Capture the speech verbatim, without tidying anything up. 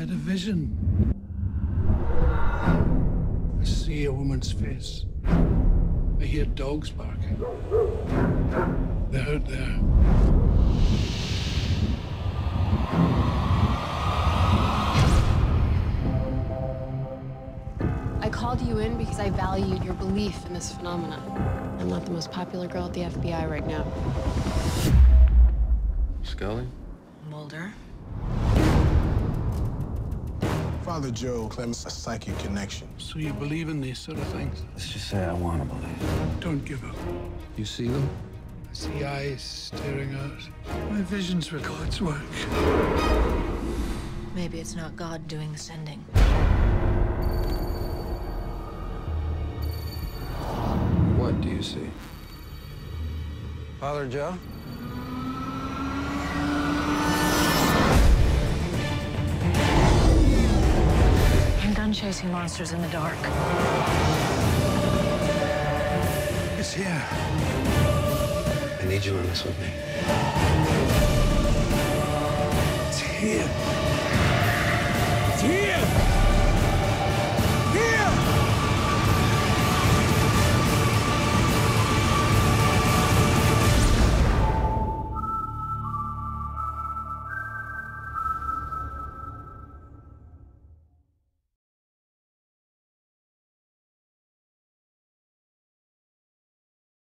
had a vision. I see a woman's face. I hear dogs barking. They're out there. I called you in because I valued your belief in this phenomenon. I'm not the most popular girl at the F B I right now. Scully? Mulder? Father Joe claims a psychic connection. So you believe in these sort of things? Let's just say I want to believe. Don't give up. You see them? I see eyes staring out. My visions were God's work. Maybe it's not God doing the sending. What do you see? Father Joe? I'm done chasing monsters in the dark. It's here. I need you on this with me.